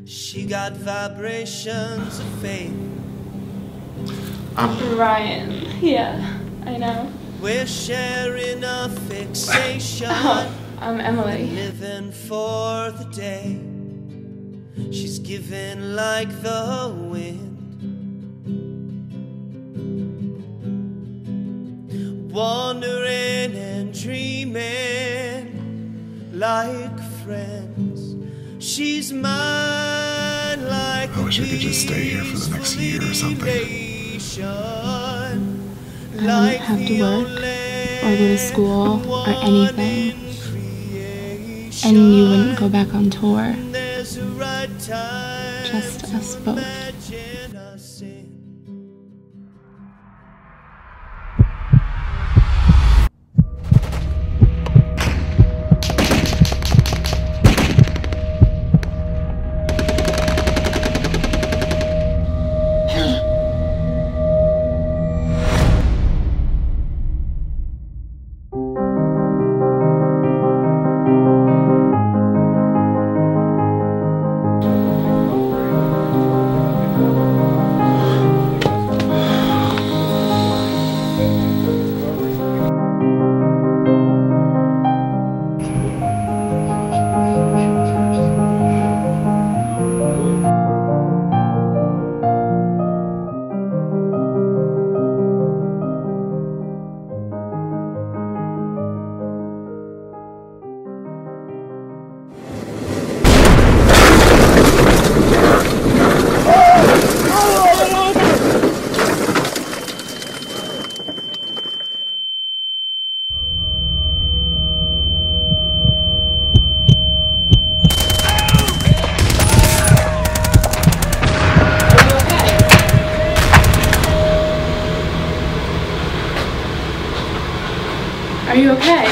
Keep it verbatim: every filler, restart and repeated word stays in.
She got vibrations of faith. I'm Ryan. Yeah, I know. We're sharing a fixation. Oh, I'm Emily. Living for the day. She's giving like the wind. Wandering and dreaming like friends. She's mine like I wish I could just stay here for the next year or something. I wouldn't have to work or go to school or anything. And you wouldn't go back on tour. Just us both. Are you okay?